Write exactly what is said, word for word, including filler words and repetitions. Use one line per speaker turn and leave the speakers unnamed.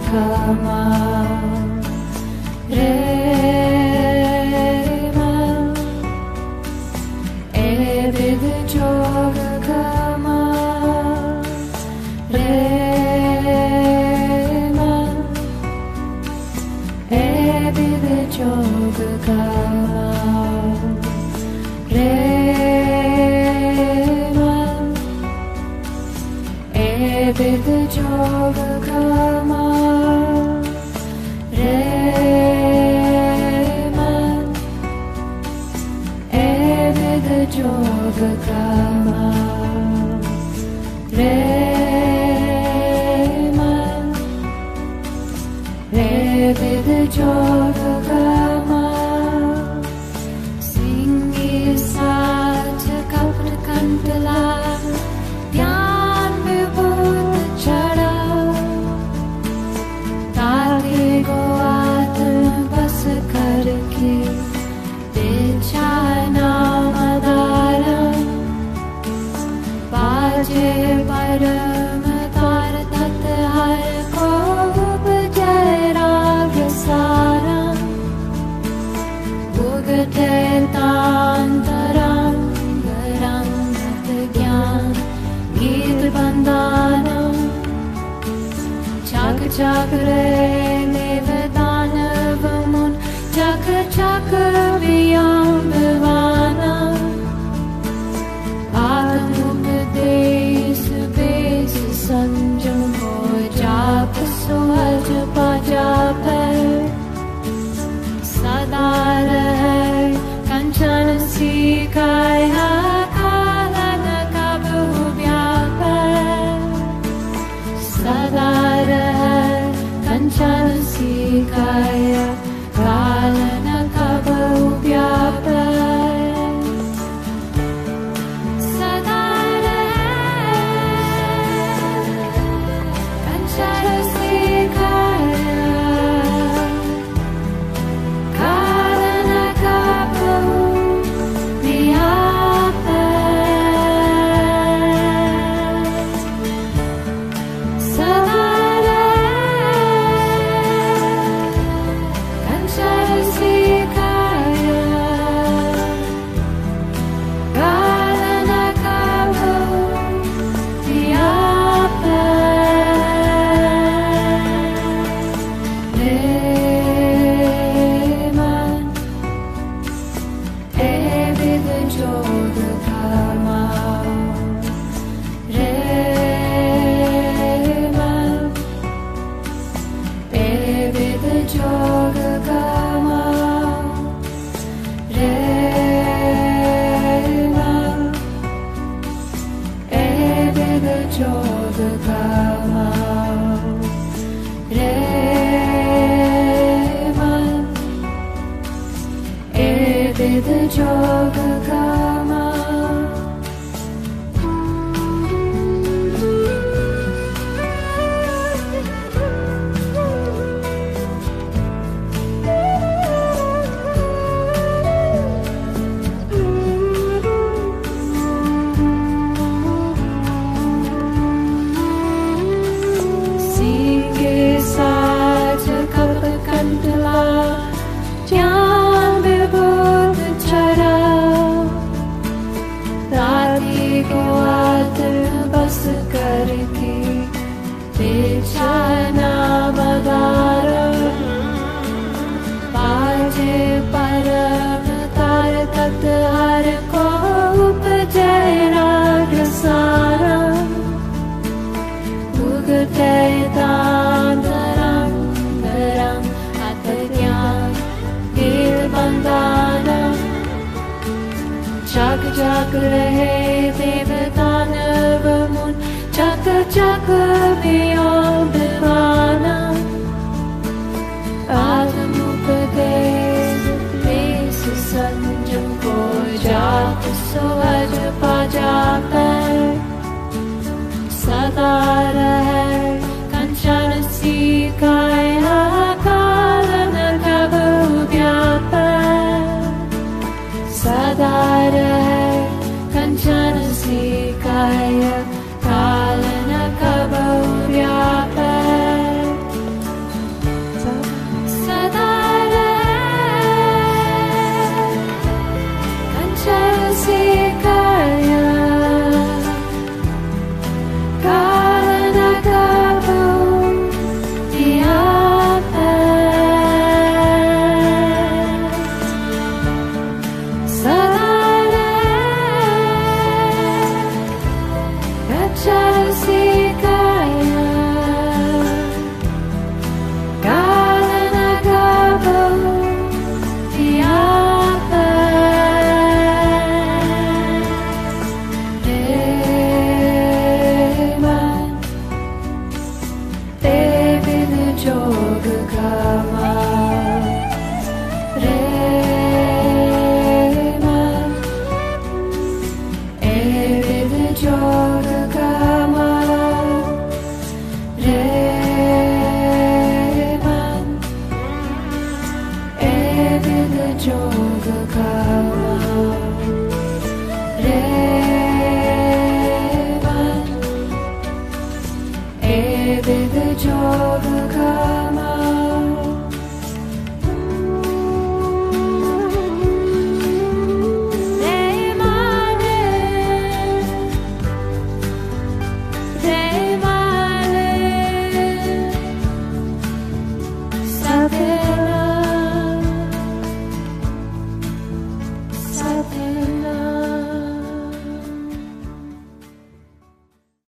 kama rema evid jog kama rema evid jog kama rema evid jog kama Reman evid jog kama Reman evid jog kama Singi saat kapur kandala ध्यान विभूत चढ़ा ताकि को आत्म बस करके बेचाना मदारम बाजे परम तार तत् हर को उपजय राग सारम उगते तांतरम गरम ज्ञान गीत बंदानम चक चक रे देवदानव मुन चक चक वियंबवानम आत्मोपदेश बेस संजम हो जाप सुहज पजाप सदा रहे कंचन सीखाया सदा रहे कंचन सीखाया कालन कबहु व्यापै सदा रहे कंचन सीखाया कालन कबहु व्यापै jog kama Reman evid jog kama ध्यान विभूत चढ़ा ताकि को आत्म बस करके बेचाना मदारम बाजे परम तार तत् हर को उपजय राग सारम उगते तांतरम गरम ज्ञान गीत बंदानम चक चक रहे देवदानव मुन चक चक